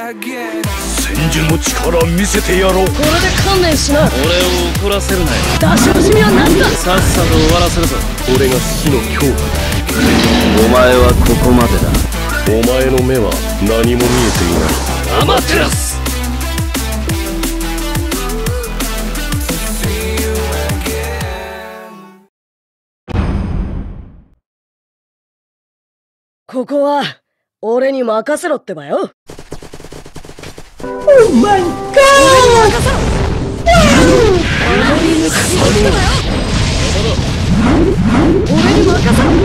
戦時の力見せてやろう。 これで観念しな。 俺を怒らせるなよ。 出し惜しみはなしだ。 さっさと終わらせるぞ。 俺が死の恐怖だ。 お前はここまでだ。 お前の目は何も見えていない。 アマテラス。 ここは俺に任せろってばよ。 Oh my god! 俺に任せろ。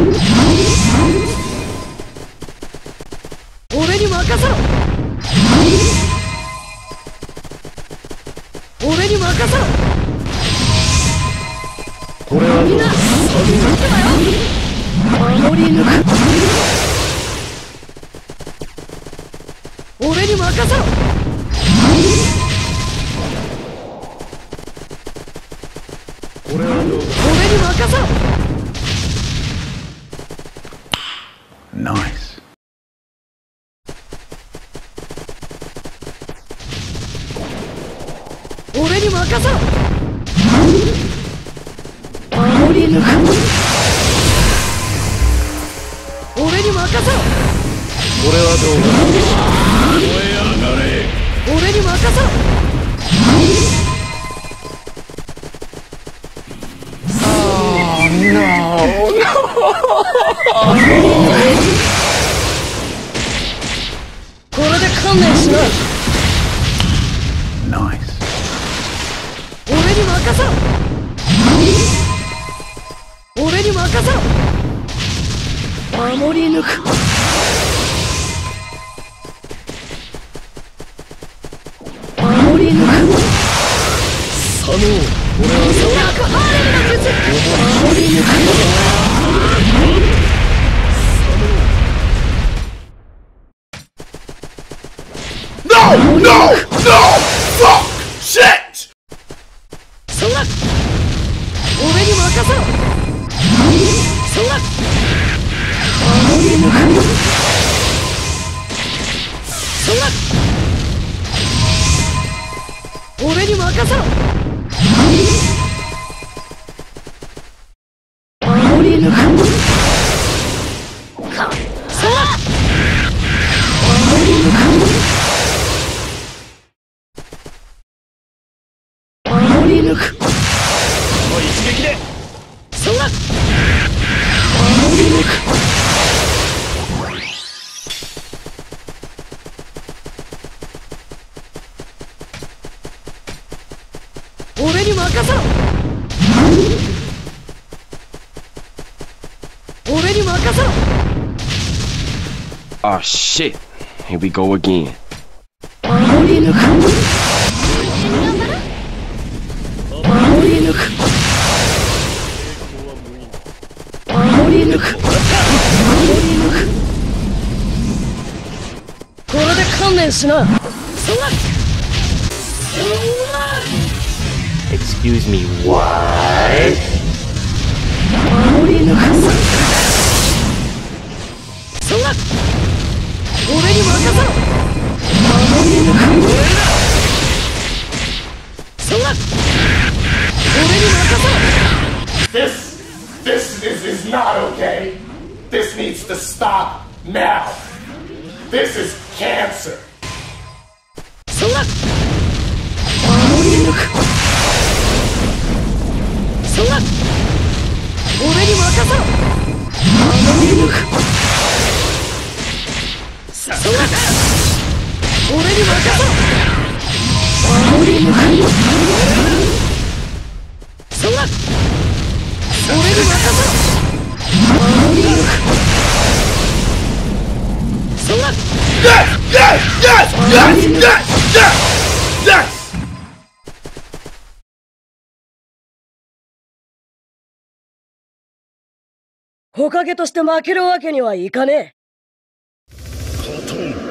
俺に任せろ。俺に任せろ。 これはみんな守り抜く。俺に任せろ。 これはどうだ。 俺に任せろ。 ナイス。 俺に任せろ。守り抜く。俺に任せろ。 これはどうだ。燃え上がれ。 俺に任せろ。これで観念しな。 ナイス。 俺に任せろ。俺に任せろ。守り抜く。守り抜く。 佐野、俺はダークハーレムの術。守り抜く。 No! No! Fuck! Shit! そんな俺に任せろ。そんな守り抜く。そんな俺に任せろ。守り抜く。そんな守り抜く。守り抜く。 この一撃で。 そんな守り抜く。俺に任せろ。俺に任せろ。 Oh shit. Here we go again. 守り抜く。守り抜く。守り抜く。守り抜く。これで観念しな。そんな Excuse me, what? 守り抜く。そんな俺に任せろ。守り抜く。そんな俺に任せろ。 This is not okay. This needs to stop now. This is cancer. そんな守り抜く。そんな俺に任せろ。守り抜く。そんな俺に任せろ。守り抜く。そんな俺に任せろ。守り抜く。そんな Yes! ほかげとして負けるわけにはいかねえ。 カトン。